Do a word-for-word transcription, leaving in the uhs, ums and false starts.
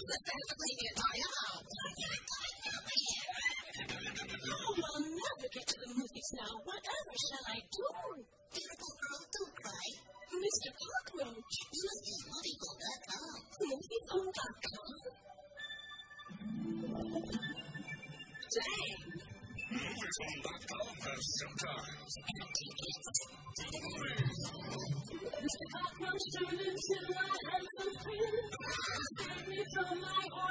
I'll never get to the movies now. Whatever shall I do? Beautiful girl, don't cry. Mister Cockroach. Use these movieful dot com. movieful dot com? Dang. movieful dot com has sometimes Anti-kids. movies. Mister Cockroach turned into a handsome prince. Save me from my